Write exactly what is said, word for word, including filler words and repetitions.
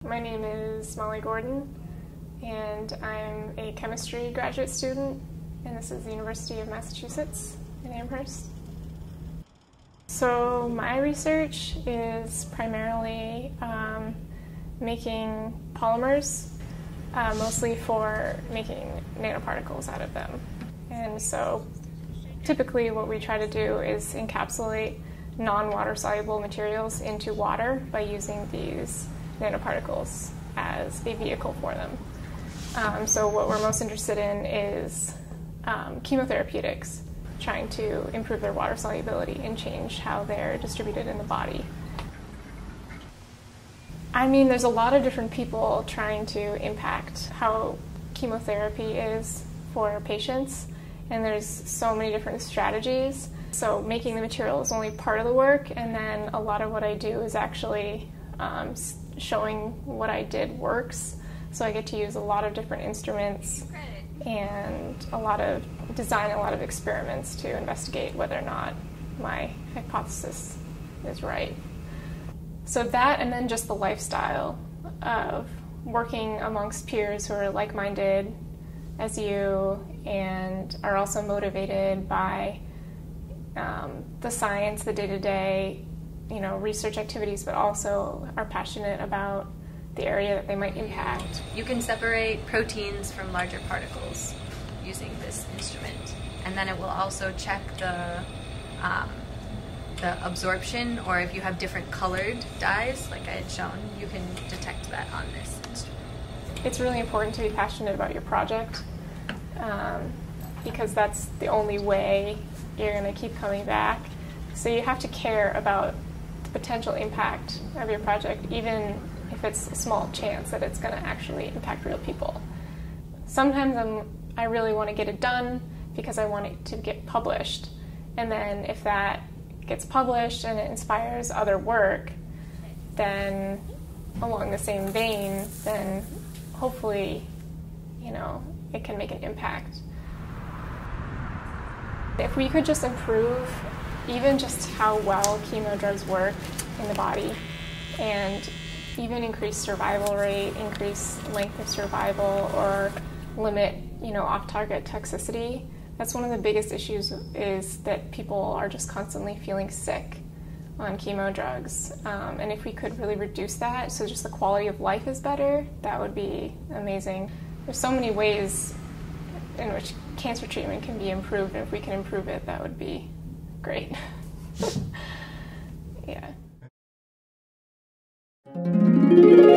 My name is Molly Gordon, and I'm a chemistry graduate student, and this is the University of Massachusetts in Amherst. So my research is primarily um, making polymers, uh, mostly for making nanoparticles out of them. And so typically what we try to do is encapsulate non-water soluble materials into water by using these nanoparticles as a vehicle for them. Um, so what we're most interested in is um, chemotherapeutics, trying to improve their water solubility and change how they're distributed in the body. I mean, there's a lot of different people trying to impact how chemotherapy is for patients, and there's so many different strategies. So making the material is only part of the work, and then a lot of what I do is actually um, showing what I did works. So I get to use a lot of different instruments and a lot of design a lot of experiments to investigate whether or not my hypothesis is right. So that, and then just the lifestyle of working amongst peers who are like-minded as you and are also motivated by um, the science, the day-to-day, you know, research activities, but also are passionate about the area that they might impact. You can separate proteins from larger particles using this instrument, and then it will also check the um, the absorption, or if you have different colored dyes, like I had shown, you can detect that on this instrument. It's really important to be passionate about your project um, because that's the only way you're going to keep coming back. So you have to care about the potential impact of your project, even if it's a small chance that it's going to actually impact real people. Sometimes I'm, I really want to get it done because I want it to get published. And then if that gets published and it inspires other work, then along the same vein, then hopefully, you know, it can make an impact. If we could just improve even just how well chemo drugs work in the body, and even increase survival rate, increase length of survival, or limit, you know, off-target toxicity. That's one of the biggest issues, is that people are just constantly feeling sick on chemo drugs. Um, and if we could really reduce that, so just the quality of life is better, that would be amazing. There's so many ways in which cancer treatment can be improved, and if we can improve it, that would be great. Yeah.